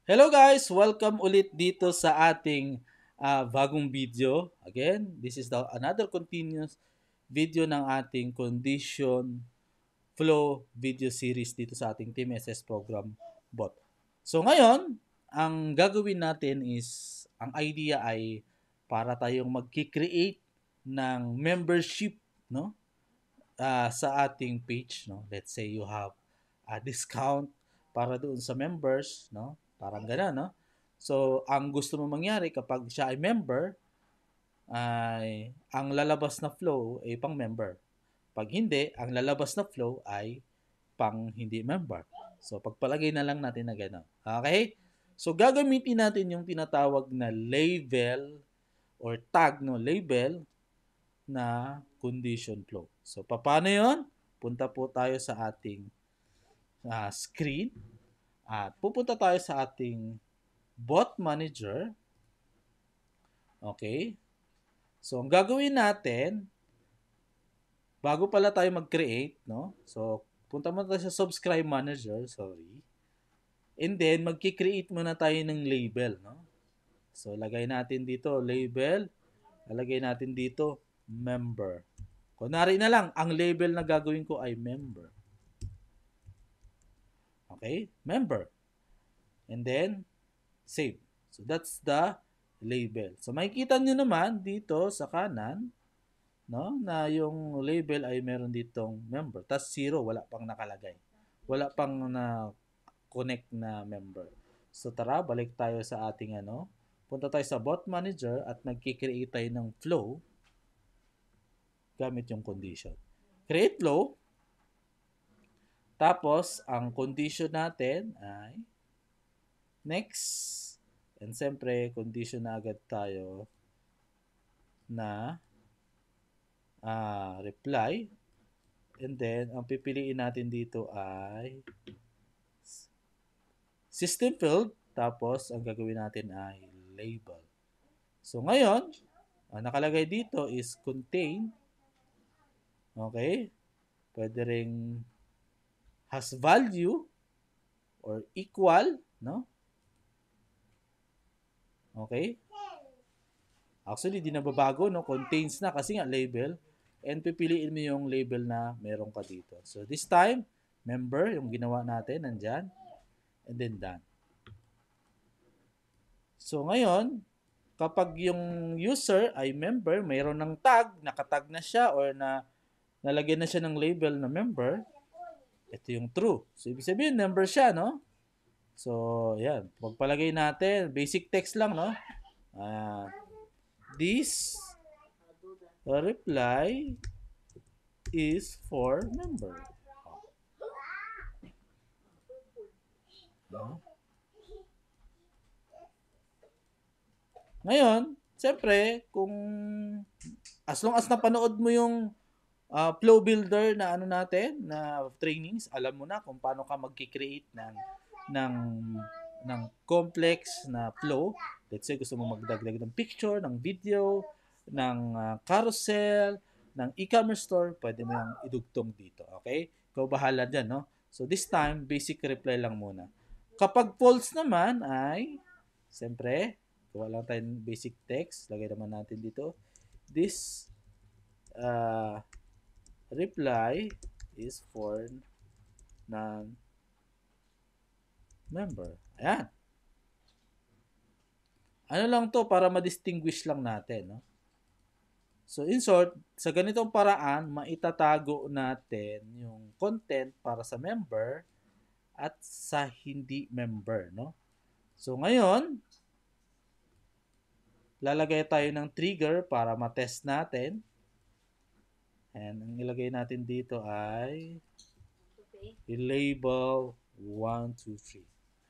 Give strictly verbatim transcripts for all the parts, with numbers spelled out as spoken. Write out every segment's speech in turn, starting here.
Hello guys! Welcome ulit dito sa ating ah, bagong video. Again, this is the another continuous video ng ating condition flow video series dito sa ating Team S S program bot. So ngayon, ang gagawin natin is, ang idea ay para tayong magki-create ng membership, no? Ah, sa ating page, no? Let's say you have a discount para doon sa members, no? Parang gano'n, no? So, ang gusto mo mangyari kapag siya ay member, ay ang lalabas na flow ay pang member. Pag hindi, ang lalabas na flow ay pang hindi member. So, pagpalagay na lang natin na gano'n. Okay? So, gagamitin natin yung tinatawag na label or tag, no? Label na condition flow. So, paano yon? Punta po tayo sa ating uh, screen at pupunta tayo sa ating bot manager. Okay? So, ang gagawin natin, bago pala tayo mag-create, no? So, punta muna tayo sa subscribe manager, sorry. And then, magki-create muna tayo ng label, no? So, lagay natin dito, label. Lalagay natin dito, member. Kunwari na lang, ang label na gagawin ko ay member. Okay? Member. And then, save. So, that's the label. So, makikita nyo naman dito sa kanan, no, na yung label ay meron ditong member. Tapos zero, wala pang nakalagay. Wala pang na connect na member. So, tara, balik tayo sa ating ano. Punta tayo sa bot manager at nagkikreate tayo ng flow gamit yung condition. Create flow. Tapos, ang condition natin ay next. And siyempre, condition na agad tayo na uh, reply. And then, ang pipiliin natin dito ay system field. Tapos, ang gagawin natin ay label. So, ngayon, ang nakalagay dito is contain. Okay? Pwede ring has value or equal, no? Okay? Actually, di na babago, no? Contains na kasi nga label. And pipiliin mo yung label na meron ka dito. So, this time, member, yung ginawa natin, nandyan. And then done. So, ngayon, kapag yung user ay member, mayroon ng tag, nakatag na siya or na nalagyan na siya ng label na member, ito yung true. So, ibig sabihin, member siya, no? So, yan. Pagpalagay natin, basic text lang, no? Uh, this reply is for member. No? Ngayon, siyempre, kung as long as napanood mo yung uh, flow builder na ano natin, na trainings, alam mo na kung paano ka magki-create ng ng ng complex na flow. Let's say gusto mo magdagdag ng picture, ng video, ng uh, carousel, ng e-commerce store, pwede mo yung idugtong dito. Okay? Ikaw bahala dyan, no? So this time, basic reply lang muna. Kapag false naman ay, siyempre, gawa lang tayo ng basic text. Lagay naman natin dito. This uh, reply is for non-member. Ayan. Ano lang to para ma-distinguish lang natin. No? So in short, sa ganitong paraan, maitatago natin yung content para sa member at sa hindi member. No? So ngayon, lalagay tayo ng trigger para matest natin. And ang ilagay natin dito ay i-label one, two, three.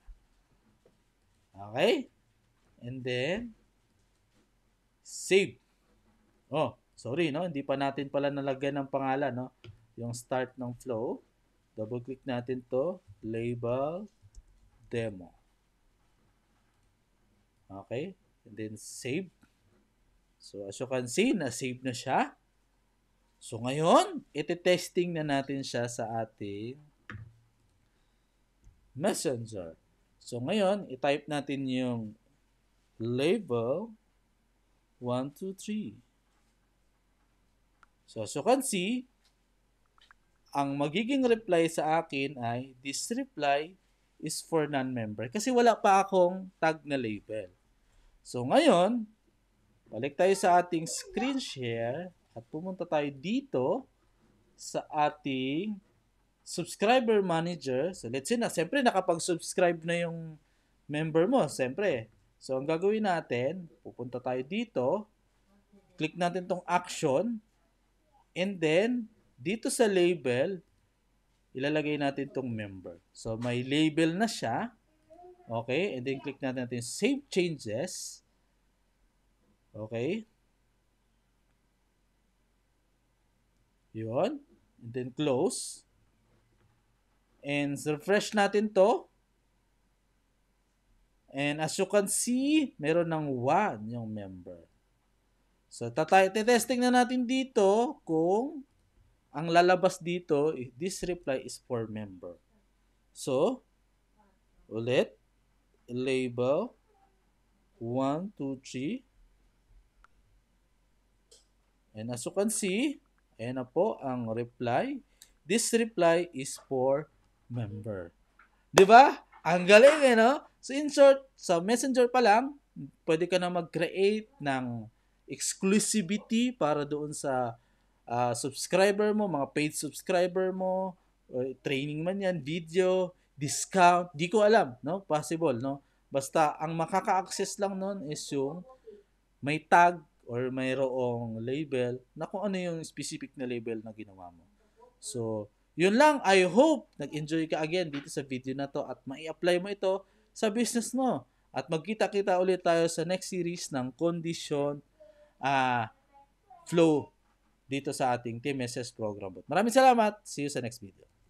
Okay? And then, save. Oh, sorry, no? Hindi pa natin pala nalagyan ng pangalan, no? Yung start ng flow. Double-click natin to. Label demo. Okay? And then, save. So, as you can see, na-save na siya. So, ngayon, iti-testing na natin siya sa ating Messenger. So ngayon, i-type natin yung label one, two, three. So as you can see, ang magiging reply sa akin ay this reply is for non-member kasi wala pa akong tag na label. So ngayon, balik tayo sa ating screen share at pumunta tayo dito sa ating subscriber manager. So let's say na, siyempre nakapag-subscribe na yung member mo, siyempre. So ang gagawin natin, pupunta tayo dito, click natin tong action, and then dito sa label, ilalagay natin tong member. So may label na siya. Okay, and then click natin natin save changes. Okay. Yun. And then close. And refresh natin to. And as you can see, meron ng one yung member. So, tatay, testing na natin dito kung ang lalabas dito, this reply is for member. So, ulit, label, one, two, three. And as you can see, ayan na po ang reply. This reply is for member. Diba? Ang galing eh, no? So, in short, sa Messenger pa lang, pwede ka na mag-create ng exclusivity para doon sa uh, subscriber mo, mga paid subscriber mo, uh, training man yan, video, discount, di ko alam, no? Possible, no? Basta, ang makaka-access lang nun is yung may tag or mayroong label na kung ano yung specific na label na ginawa mo. So, yun lang. I hope nag-enjoy ka again dito sa video na to at mai-apply mo ito sa business mo. At magkita-kita ulit tayo sa next series ng condition uh, flow dito sa ating Team S S program. Maraming salamat. See you sa next video.